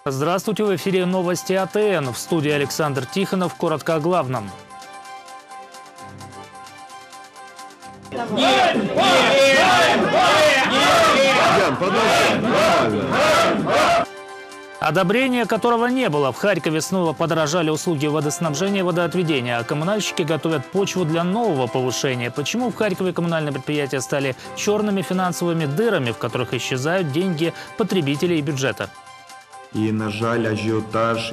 Здравствуйте, в эфире новости АТН. В студии Александр Тихонов. Коротко о главном. Одобрения которого не было. В Харькове снова подорожали услуги водоснабжения и водоотведения, а коммунальщики готовят почву для нового повышения. Почему в Харькове коммунальные предприятия стали черными финансовыми дырами, в которых исчезают деньги потребителей и бюджета? І, на жаль, ажіотаж,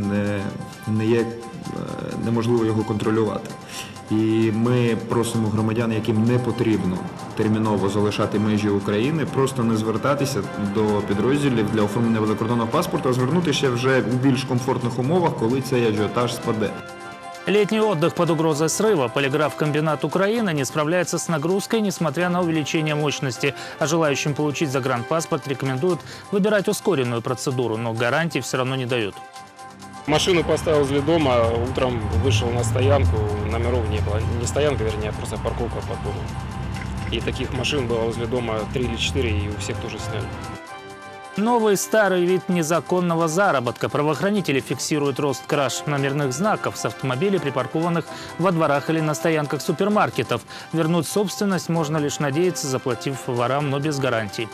неможливо його контролювати. І ми просимо громадян, яким не потрібно терміново залишати межі України, просто не звертатися до підрозділів для оформлення закордонного паспорту, а звернутися вже у більш комфортних умовах, коли цей ажіотаж спаде. Летний отдых под угрозой срыва. Полиграфкомбинат Украины не справляется с нагрузкой, несмотря на увеличение мощности. А желающим получить загранпаспорт рекомендуют выбирать ускоренную процедуру, но гарантий все равно не дают. Машину поставил возле дома, утром вышел на стоянку, номеров не было. Не стоянка, вернее, а просто парковка под домом. И таких машин было возле дома 3 или 4, и у всех тоже сняли. Новый старый вид незаконного заработка. Правоохранители фиксируют рост краж номерных знаков с автомобилей, припаркованных во дворах или на стоянках супермаркетов. Вернуть собственность можно лишь надеяться, заплатив ворам, но без гарантий.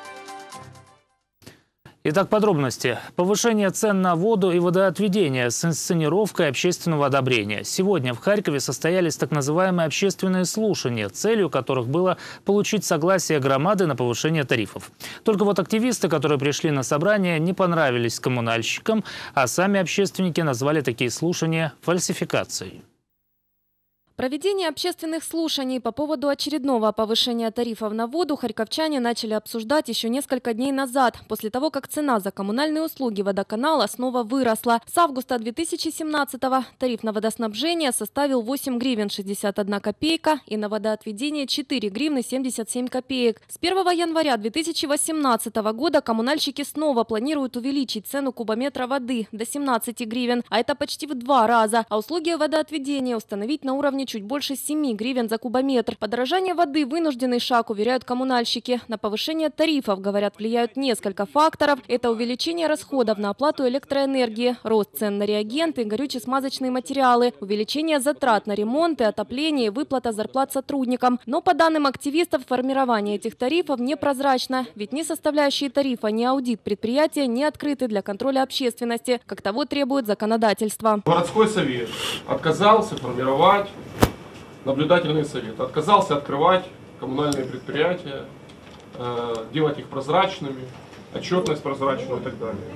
Итак, подробности. Повышение цен на воду и водоотведение с инсценировкой общественного одобрения. Сегодня в Харькове состоялись так называемые общественные слушания, целью которых было получить согласие громады на повышение тарифов. Только вот активисты, которые пришли на собрание, не понравились коммунальщикам, а сами общественники назвали такие слушания фальсификацией. Проведение общественных слушаний по поводу очередного повышения тарифов на воду харьковчане начали обсуждать еще несколько дней назад, после того, как цена за коммунальные услуги водоканала снова выросла. С августа 2017-го тариф на водоснабжение составил 8 гривен 61 копейка и на водоотведение 4 гривны 77 копеек. С 1 января 2018 года коммунальщики снова планируют увеличить цену кубометра воды до 17 гривен, а это почти в 2 раза, а услуги водоотведения установить на уровне чуть больше 7 гривен за кубометр. Подорожание воды – вынужденный шаг, уверяют коммунальщики. На повышение тарифов, говорят, влияют несколько факторов. Это увеличение расходов на оплату электроэнергии, рост цен на реагенты, горюче-смазочные материалы, увеличение затрат на ремонт и отопление и выплата зарплат сотрудникам. Но по данным активистов, формирование этих тарифов непрозрачно. Ведь ни составляющие тарифа, ни аудит предприятия не открыты для контроля общественности, как того требует законодательство. Городской совет отказался формировать наблюдательный совет, отказался открывать коммунальные предприятия, делать их прозрачными, отчетность прозрачную и так далее.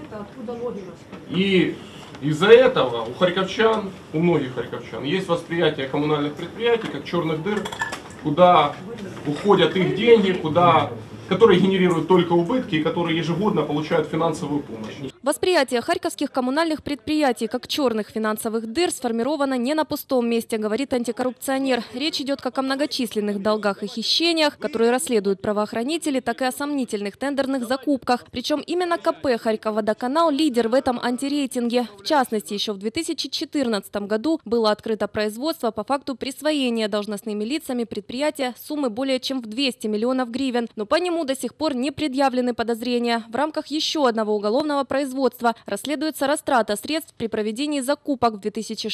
И из-за этого у харьковчан, у многих харьковчан, есть восприятие коммунальных предприятий как черных дыр, куда уходят их деньги, которые генерируют только убытки и которые ежегодно получают финансовую помощь. Восприятие харьковских коммунальных предприятий как черных финансовых дыр сформировано не на пустом месте, говорит антикоррупционер. Речь идет как о многочисленных долгах и хищениях, которые расследуют правоохранители, так и о сомнительных тендерных закупках. Причем именно КП «Харьковводоканал» лидер в этом антирейтинге. В частности, еще в 2014 году было открыто производство по факту присвоения должностными лицами предприятия суммы более чем в 200 миллионов гривен. Но по нему до сих пор не предъявлены подозрения. В рамках еще одного уголовного производства расследуется растрата средств при проведении закупок в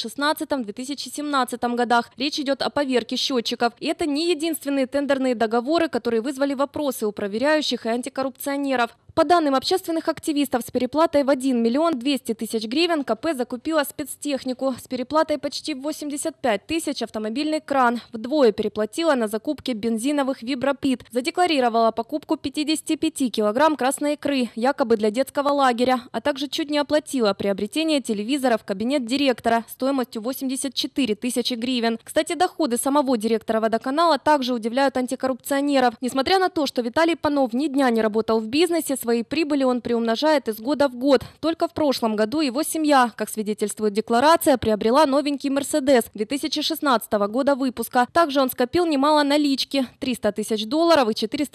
2016-2017 годах. Речь идет о поверке счетчиков. И это не единственные тендерные договоры, которые вызвали вопросы у проверяющих и антикоррупционеров. По данным общественных активистов, с переплатой в 1 миллион 200 тысяч гривен КП закупила спецтехнику. С переплатой почти в 85 тысяч автомобильный кран. Вдвое переплатила на закупке бензиновых вибропит. Задекларировала покупку 55 килограмм красной икры, якобы для детского лагеря. А также чуть не оплатила приобретение телевизора в кабинет директора стоимостью 84 тысячи гривен. Кстати, доходы самого директора водоканала также удивляют антикоррупционеров. Несмотря на то, что Виталий Панов ни дня не работал в бизнесе, свои прибыли он приумножает из года в год. Только в прошлом году его семья, как свидетельствует декларация, приобрела новенький «Мерседес» 2016 года выпуска. Также он скопил немало налички – 300 тысяч долларов и 400 тысяч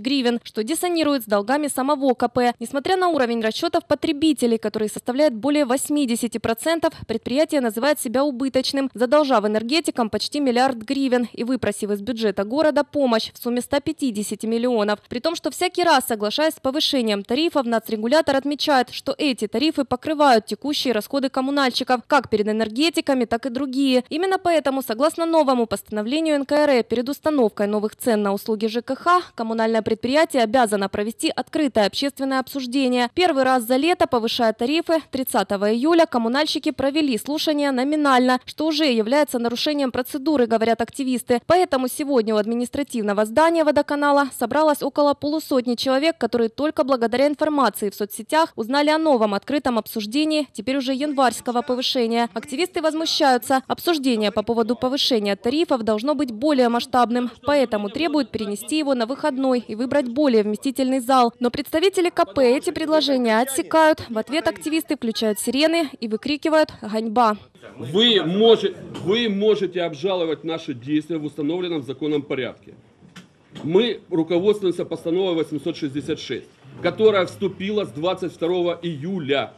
гривен, что диссонирует с долгами самого КП. Несмотря на уровень расчетов потребителей, который составляет более 80%, предприятие называет себя убыточным, задолжав энергетикам почти 1 миллиард гривен и выпросив из бюджета города помощь в сумме 150 миллионов. При том, что всякий раз, соглашаясь с повышением тарифов, нацрегулятор отмечает, что эти тарифы покрывают текущие расходы коммунальщиков, как перед энергетиками, так и другие. Именно поэтому, согласно новому постановлению НКРЭ, перед установкой новых цен на услуги ЖКХ, коммунальное предприятие обязано провести открытое общественное обсуждение. Первый раз за лето, повышая тарифы, 30 июля коммунальщики провели слушания номинально, что уже является нарушением процедуры, говорят активисты. Поэтому сегодня у административного здания водоканала собралось около полусотни человек, которые только благодаря информации в соцсетях узнали о новом открытом обсуждении, теперь уже январского повышения. Активисты возмущаются. Обсуждение по поводу повышения тарифов должно быть более масштабным, поэтому требуют перенести его на выходной и выбрать более вместительный зал. Но представители КП эти предложения отсекают. В ответ активисты включают сирены и выкрикивают «Ганьба!». Вы можете обжаловать наши действия в установленном законом порядке. Мы руководствуемся постановой 866, которая вступила с 22 июля.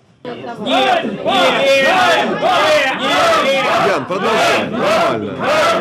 Ян, продолжай. Нормально.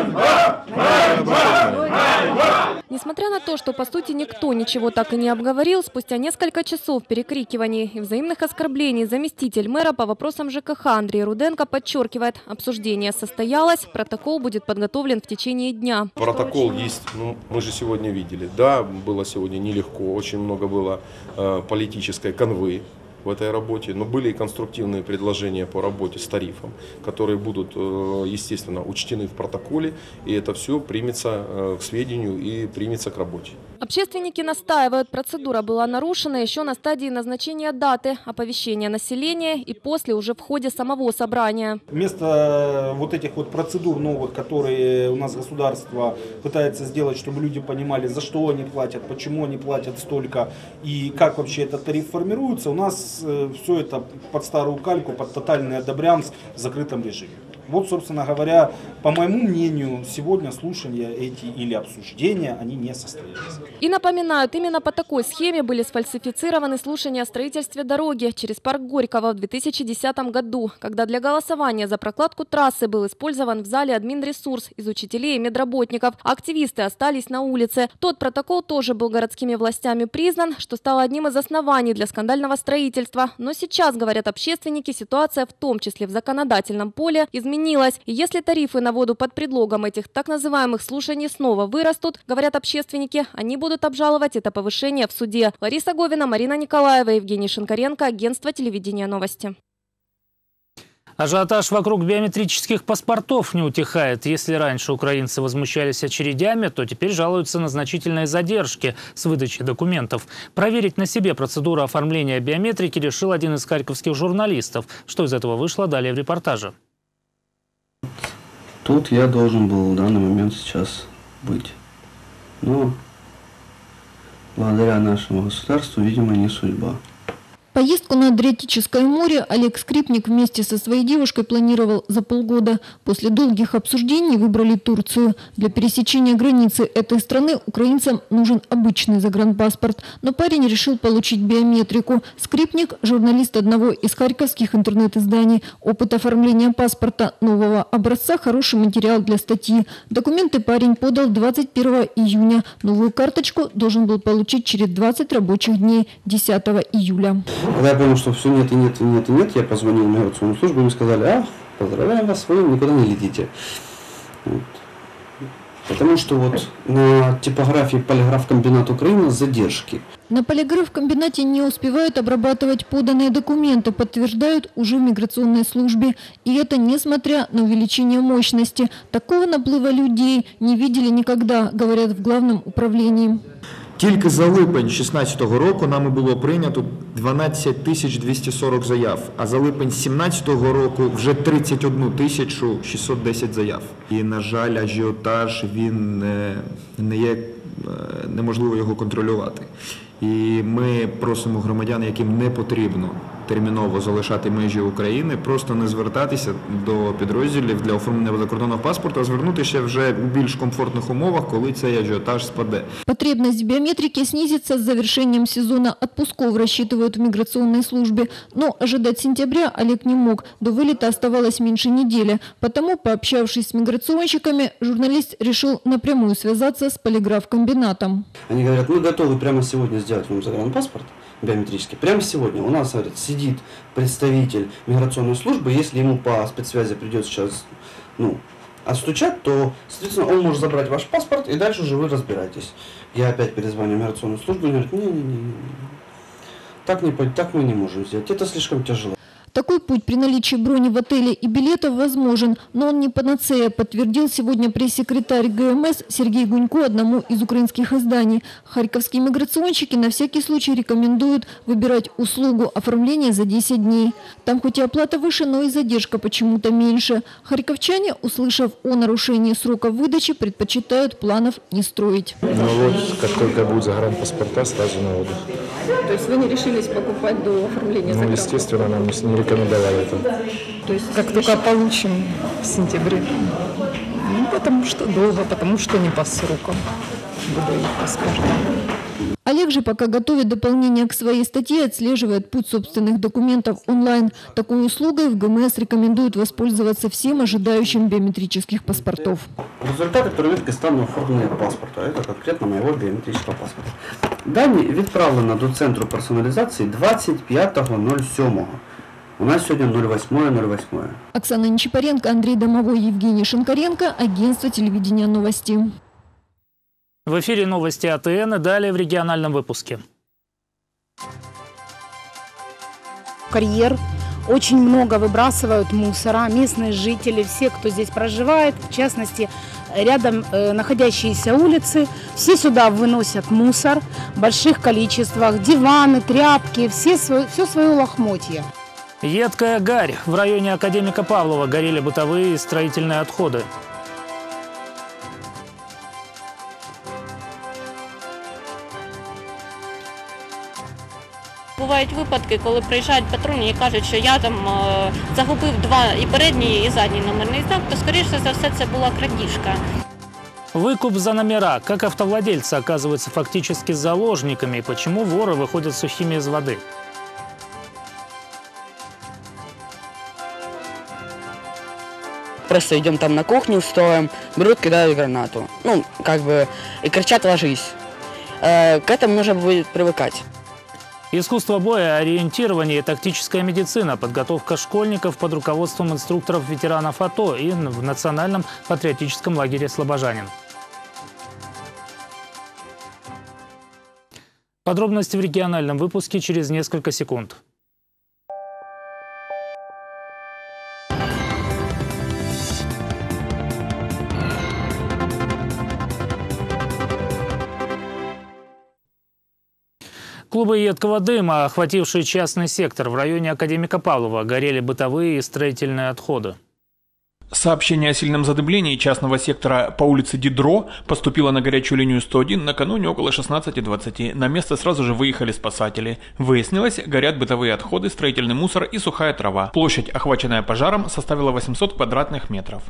Несмотря на то, что по сути никто ничего так и не обговорил, спустя несколько часов перекрикиваний и взаимных оскорблений заместитель мэра по вопросам ЖКХ Андрей Руденко подчеркивает, обсуждение состоялось, протокол будет подготовлен в течение дня. Протокол есть, мы же сегодня видели, да, было сегодня нелегко, очень много было политической канвы в этой работе, но были и конструктивные предложения по работе с тарифом, которые будут, естественно, учтены в протоколе, и это все примется к сведению и примется к работе. Общественники настаивают, процедура была нарушена еще на стадии назначения даты, оповещения населения и после уже в ходе самого собрания. Вместо вот этих вот процедур новых, которые у нас государство пытается сделать, чтобы люди понимали, за что они платят, почему они платят столько и как вообще этот тариф формируется, у нас все это под старую кальку, под тотальный одобрямс в закрытом режиме. Вот, собственно говоря, по моему мнению, сегодня слушания эти или обсуждения, они не состоялись. И напоминают, именно по такой схеме были сфальсифицированы слушания о строительстве дороги через парк Горького в 2010 году, когда для голосования за прокладку трассы был использован в зале админресурс из учителей и медработников, а активисты остались на улице. Тот протокол тоже был городскими властями признан, что стало одним из оснований для скандального строительства. Но сейчас, говорят общественники, ситуация в том числе в законодательном поле изменилась. И если тарифы на воду под предлогом этих так называемых слушаний снова вырастут, говорят общественники, они будут обжаловать это повышение в суде. Лариса Говина, Марина Николаева, Евгений Шинкаренко, агентство телевидения «Новости». Ажиотаж вокруг биометрических паспортов не утихает. Если раньше украинцы возмущались очередями, то теперь жалуются на значительные задержки с выдачей документов. Проверить на себе процедуру оформления биометрики решил один из харьковских журналистов. Что из этого вышло, далее в репортаже. Тут я должен был в данный момент сейчас быть. Но благодаря нашему государству, видимо, не судьба. Поездку на Адриатическое море Олег Скрипник вместе со своей девушкой планировал за полгода. После долгих обсуждений выбрали Турцию. Для пересечения границы этой страны украинцам нужен обычный загранпаспорт. Но парень решил получить биометрику. Скрипник – журналист одного из харьковских интернет-изданий. Опыт оформления паспорта нового образца – хороший материал для статьи. Документы парень подал 21 июня. Новую карточку должен был получить через 20 рабочих дней 10 июля. Когда я понял, что все нет и нет и нет и нет, я позвонил в миграционную службу, и мне сказали: поздравляем вас, вы никуда не летите. Вот. Потому что вот на типографии «Полиграфкомбинат Украины» задержки. На полиграфкомбинате не успевают обрабатывать поданные документы, подтверждают уже в миграционной службе. И это несмотря на увеличение мощности. Такого наплыва людей не видели никогда, говорят в главном управлении. Тільки за липень 2016 року нами було прийнято 12 240 заяв, а за липень 2017 року вже 31 610 заяв. І, на жаль, ажіотаж, він неможливо його контролювати. І ми просимо громадян, яким не потрібно терміново залишати межі України, просто не звертатися до підрозділів для оформлення закордонного паспорта, а звернутися вже у більш комфортних умовах, коли цей ажіотаж спаде. Потребность в биометрике снизится с завершением сезона отпусков, рассчитывают в миграционной службе. Но ожидать сентября Олег не мог. До вылета оставалось меньше недели. Потому, пообщавшись с миграционщиками, журналист решил напрямую связаться с полиграфкомбинатом. Они говорят, мы готовы прямо сегодня сделать вам загранпаспорт биометрический. Прямо сегодня у нас, говорит, сидит представитель миграционной службы. Если ему по спецсвязи придет сейчас отстучать, то, соответственно, он может забрать ваш паспорт, и дальше уже вы разбираетесь. Я опять перезвоню в миграционную службу и говорю, не-не-не, так мы не можем сделать, это слишком тяжело. Такой путь при наличии брони в отеле и билетов возможен, но он не панацея, подтвердил сегодня пресс-секретарь ГМС Сергей Гунько одному из украинских изданий. Харьковские миграционщики на всякий случай рекомендуют выбирать услугу оформления за 10 дней. Там хоть и оплата выше, но и задержка почему-то меньше. Харьковчане, услышав о нарушении срока выдачи, предпочитают планов не строить. Ну вот, как только будет загранпаспорта, сразу на отдых. То есть вы не решились покупать до оформления загранпаспорта? Ну, естественно, нам не рекомендовали это. То есть как только получим в сентябре? Ну, потому что долго, потому что не по срокам буду их паспорта. Олег же пока готовит дополнение к своей статье, отслеживает путь собственных документов онлайн. Такой услугой в ГМС рекомендуют воспользоваться всем ожидающим биометрических паспортов. Результаты проверки стану оформления паспорта. Это конкретно моего биометрического паспорта. Дані відправлено до Центру персоналізації 25.07. У нас сегодня 08.08. Оксана Нечипаренко, Андрей Домовой, Евгений Шинкаренко, агентство телевидения «Новости». В эфире новости АТН и далее в региональном выпуске. Карьер. Очень много выбрасывают мусора. Местные жители, все, кто здесь проживает, в частности, рядом находящиеся улицы, все сюда выносят мусор в больших количествах. Диваны, тряпки, все свое лохмотье. Едкая гарь. В районе Академика Павлова горели бытовые и строительные отходы. Бувають випадки, коли приїжджають патрульні і кажуть, що я там загубив і передній, і задній номерний знак, то, скоріше за все, це була крадіжка. Выкуп за номера. Как автовладельцы оказываются фактически заложниками и почему воры выходят сухими из воды? Просто идем там на кухню, стоим, берут, кидают гранату. И кричат «ложись». К этому нужно будет привыкать. Искусство боя, ориентирование и тактическая медицина, подготовка школьников под руководством инструкторов-ветеранов АТО и в Национальном патриотическом лагере «Слобожанин». Подробности в региональном выпуске через несколько секунд. Клубы едкого дыма, охватившие частный сектор в районе Академика Павлова, горели бытовые и строительные отходы. Сообщение о сильном задымлении частного сектора по улице Дидро поступило на горячую линию 101 накануне около 16:20. На место сразу же выехали спасатели. Выяснилось, горят бытовые отходы, строительный мусор и сухая трава. Площадь, охваченная пожаром, составила 800 квадратных метров.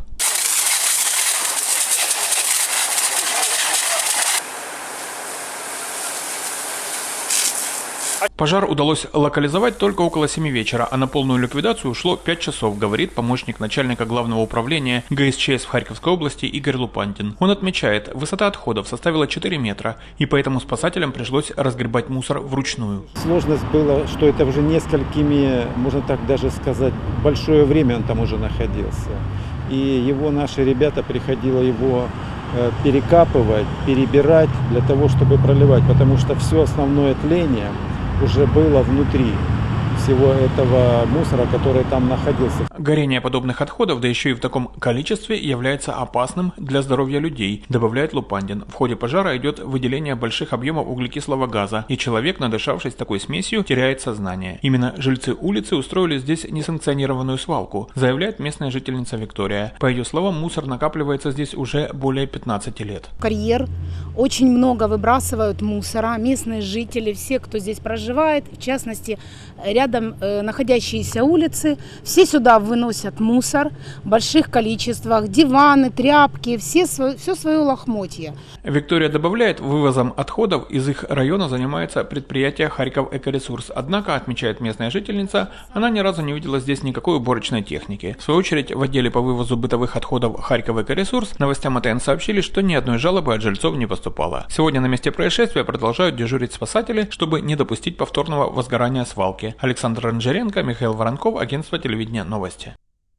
Пожар удалось локализовать только около 7 вечера, а на полную ликвидацию ушло 5 часов, говорит помощник начальника главного управления ГСЧС в Харьковской области Игорь Лупандин. Он отмечает, высота отходов составила 4 метра, и поэтому спасателям пришлось разгребать мусор вручную. Сложность была, что это уже несколькими, можно так даже сказать, большое время он там уже находился. И наши ребята приходило его перекапывать, перебирать для того, чтобы проливать, потому что все основное тление уже было внутри всего этого мусора, который там находился. Горение подобных отходов, да еще и в таком количестве, является опасным для здоровья людей, добавляет Лупандин. В ходе пожара идет выделение больших объемов углекислого газа, и человек, надышавшись такой смесью, теряет сознание. Именно жильцы улицы устроили здесь несанкционированную свалку, заявляет местная жительница Виктория. По ее словам, мусор накапливается здесь уже более 15 лет. Карьер. Очень много выбрасывают мусора. Местные жители, все, кто здесь проживает, в частности, рядом рядом находящиеся улицы, все сюда выносят мусор в больших количествах, диваны, тряпки, все свое лохмотье. Виктория добавляет, вывозом отходов из их района занимается предприятие «Харьков Экоресурс». Однако, отмечает местная жительница, она ни разу не видела здесь никакой уборочной техники. В свою очередь, в отделе по вывозу бытовых отходов «Харьков Экоресурс» новостям АТН сообщили, что ни одной жалобы от жильцов не поступало. Сегодня на месте происшествия продолжают дежурить спасатели, чтобы не допустить повторного возгорания свалки. Александр Ранжеренко, Михаил Воронков, агентство телевидения «Новости».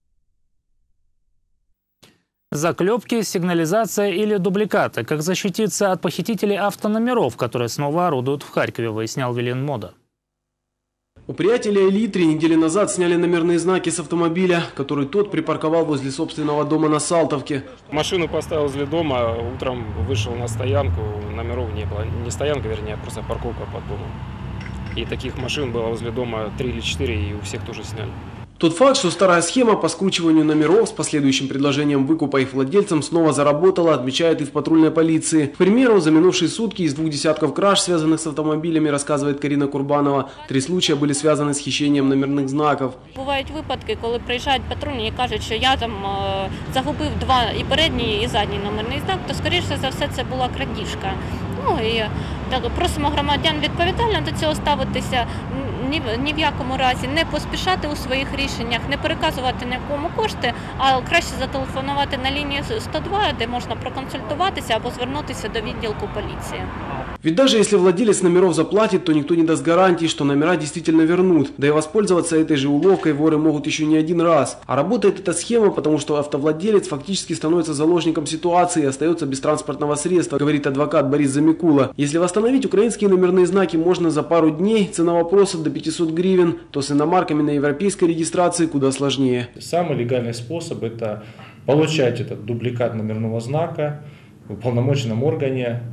Заклепки, сигнализация или дубликаты. Как защититься от похитителей автономеров, которые снова орудуют в Харькове, выяснял Вилен Мода. У приятеля Ильи 3 недели назад сняли номерные знаки с автомобиля, который тот припарковал возле собственного дома на Салтовке. Машину поставил возле дома, утром вышел на стоянку, номеров не было. Не стоянка, вернее, а просто парковка под домом. И таких машин было возле дома 3 или 4, и у всех тоже сняли. Тот факт, что старая схема по скручиванию номеров с последующим предложением выкупа их владельцам снова заработала, отмечают и в патрульной полиции. К примеру, за минувшие сутки из 2 десятков краж, связанных с автомобилями, рассказывает Карина Курбанова, 3 случая были связаны с хищением номерных знаков. Бувають випадки, коли приїжджають патрульні і кажуть, що я там загубив 2 і передній, і задній номерний знак, то скоріше за все це була крадіжка. Ну і так, просимо громадян відповідально до цього ставитися, ні в якому разі не поспішати у своїх рішеннях, не переказувати нікому кошти, а краще зателефонувати на лінію 102, де можна проконсультуватися або звернутися до відділку поліції. Ведь даже если владелец номеров заплатит, то никто не даст гарантии, что номера действительно вернут. Да и воспользоваться этой же уловкой воры могут еще не один раз. А работает эта схема, потому что автовладелец фактически становится заложником ситуации и остается без транспортного средства, говорит адвокат Борис Замикула. Если восстановить украинские номерные знаки можно за пару дней, цена вопроса до 500 гривен, то с иномарками на европейской регистрации куда сложнее. Самый легальный способ – это получать этот дубликат номерного знака в уполномоченном органе,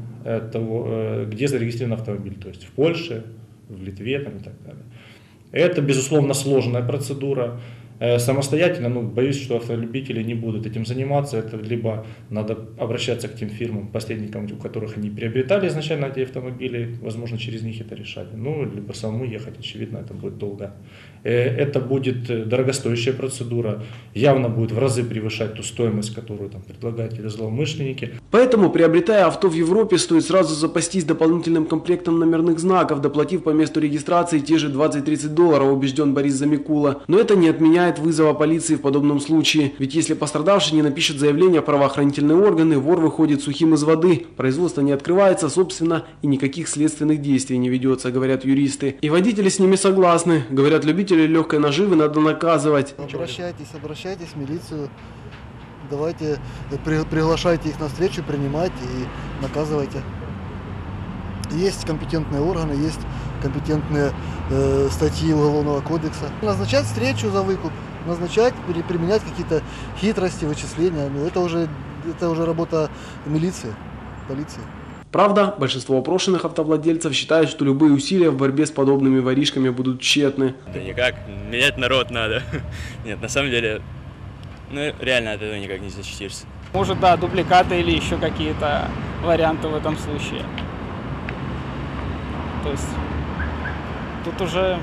где зарегистрирован автомобиль, то есть в Польше, в Литве там, и так далее. Это, безусловно, сложная процедура. Самостоятельно, боюсь, что автолюбители не будут этим заниматься. Это либо надо обращаться к тем фирмам, посредникам, у которых они приобретали изначально эти автомобили, возможно, через них это решали. Либо самому ехать, очевидно, это будет долго. Это будет дорогостоящая процедура, явно будет в разы превышать ту стоимость, которую там предлагают эти злоумышленники. Поэтому, приобретая авто в Европе, стоит сразу запастись дополнительным комплектом номерных знаков, доплатив по месту регистрации те же $20-30, убежден Борис Замикула. Но это не отменяет вызова полиции в подобном случае. Ведь если пострадавший не напишет заявление в правоохранительные органы, вор выходит сухим из воды. Производство не открывается, собственно, и никаких следственных действий не ведется, говорят юристы. И водители с ними согласны. Говорят, любителей легкой наживы надо наказывать. Обращайтесь в милицию. Давайте, приглашайте их на встречу, принимайте и наказывайте. Есть компетентные органы, есть компетентные статьи Уголовного кодекса. Назначать встречу за выкуп, назначать, применять какие-то хитрости, вычисления. Но это уже работа милиции, полиции. Правда, большинство опрошенных автовладельцев считают, что любые усилия в борьбе с подобными воришками будут тщетны. Да никак, менять народ надо. Нет, на самом деле, реально от этого никак не защитишься. Может, да, дубликаты или еще какие-то варианты в этом случае. То есть тут уже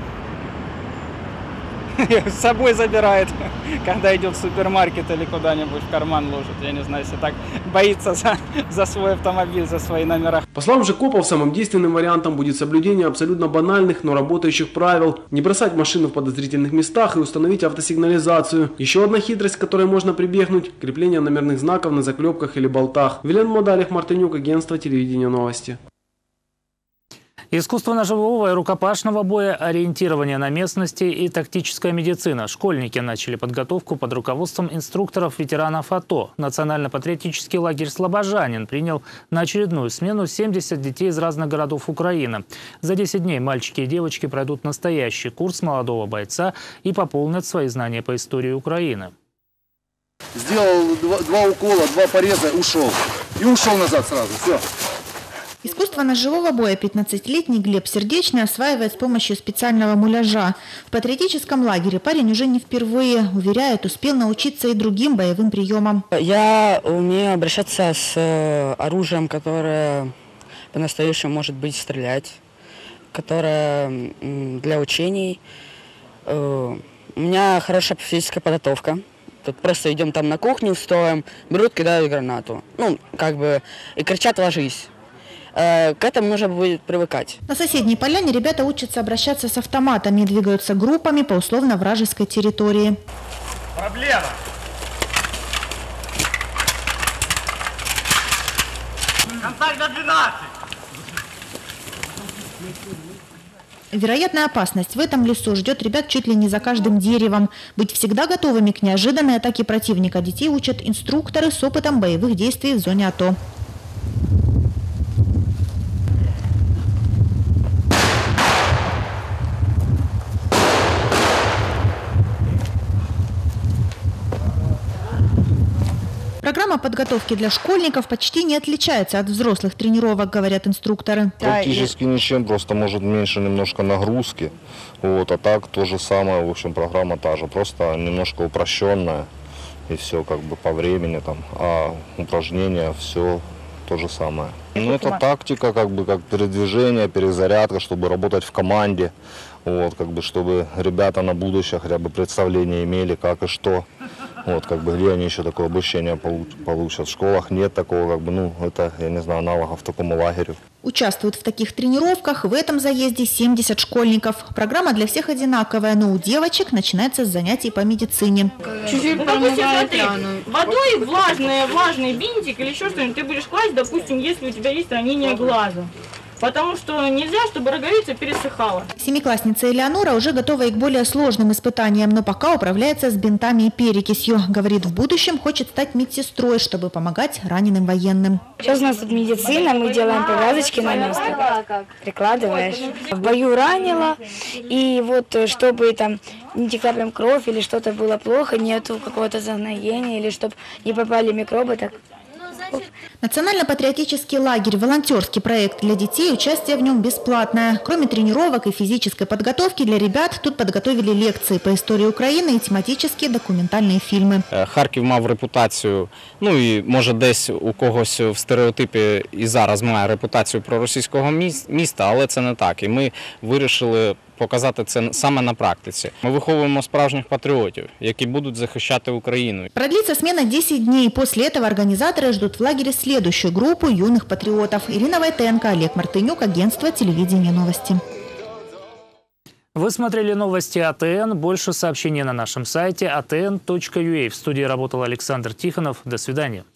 с собой забирает, когда идет в супермаркет или куда-нибудь в карман ложит. Я не знаю, если так боится за свой автомобиль, за свои номера. По словам же копов, самым действенным вариантом будет соблюдение абсолютно банальных, но работающих правил. Не бросать машину в подозрительных местах и установить автосигнализацию. Еще одна хитрость, к которой можно прибегнуть – крепление номерных знаков на заклепках или болтах. Вилен Мода, Олег Мартынюк, агентство телевидения «Новости». Искусство ножевого и рукопашного боя, ориентирование на местности и тактическая медицина. Школьники начали подготовку под руководством инструкторов-ветеранов АТО. Национально-патриотический лагерь «Слобожанин» принял на очередную смену 70 детей из разных городов Украины. За 10 дней мальчики и девочки пройдут настоящий курс молодого бойца и пополнят свои знания по истории Украины. Сделал 2 укола, 2 пореза, ушел. И ушел назад сразу. Все. Искусство ножевого боя 15-летний Глеб Сердечный осваивает с помощью специального муляжа. В патриотическом лагере парень уже не впервые. Уверяет, успел научиться и другим боевым приемам. Я умею обращаться с оружием, которое по-настоящему может быть стрелять, которое для учений. У меня хорошая физическая подготовка. Тут просто идем там на кухню, стоим, берут, кидают гранату. Ну, как бы, и кричат «ложись». К этому нужно будет привыкать. На соседней поляне ребята учатся обращаться с автоматами и двигаются группами по условно-вражеской территории. Проблема! Контакт до 12! Вероятная опасность в этом лесу ждет ребят чуть ли не за каждым деревом. Быть всегда готовыми к неожиданной атаке противника детей учат инструкторы с опытом боевых действий в зоне АТО. Программа подготовки для школьников почти не отличается от взрослых тренировок, говорят инструкторы. Практически ничем, просто может меньше немножко нагрузки. Вот, а так то же самое, в общем, программа та же, просто немножко упрощенная. И все как бы по времени там, а упражнения все то же самое. Ну, это тактика, как бы, как передвижение, перезарядка, чтобы работать в команде. Вот, как бы, чтобы ребята на будущее хотя бы представление имели, как и что. Вот, как бы, где они еще такое обучение получат. В школах нет такого, как бы, ну, это, я не знаю, аналогов такому лагерю. Участвуют в таких тренировках в этом заезде 70 школьников. Программа для всех одинаковая, но у девочек начинается с занятий по медицине. Чуть-чуть водой влажный бинтик или еще что-нибудь ты будешь класть, допустим, если у тебя есть ранение глаза. Потому что нельзя, чтобы роговица пересыхала. Семиклассница Элеонора уже готова и к более сложным испытаниям, но пока управляется с бинтами и перекисью. Говорит, в будущем хочет стать медсестрой, чтобы помогать раненым военным. Сейчас у нас тут медицина, мы делаем повязочки на место. Прикладываешь. В бою ранила, и вот чтобы там не текла прям кровь или что-то было плохо, нету какого-то загноения, или чтобы не попали микробы, так. Национально-патриотический лагерь – волонтерский проект для детей, участие в нем бесплатное. Кроме тренировок и физической подготовки для ребят, тут подготовили лекции по истории Украины и тематические документальные фильмы. Харків мав репутацію, ну і може десь у когось в стереотипі і зараз має репутацію проросійського міста, але це не так. І ми вирішили показати це саме на практиці. Ми виховуємо справжніх патріотів, які будуть захищати Україну. Продлится смена 10 дней. После этого организаторы ждут в лагере следующую группу юных патриотов. Ирина Войтенко, Олег Мартынюк, агентство телевидения «Новости». Вы смотрели новости АТН. Больше сообщений на нашем сайте atn.ua. В студии работал Александр Тихонов. До свидания.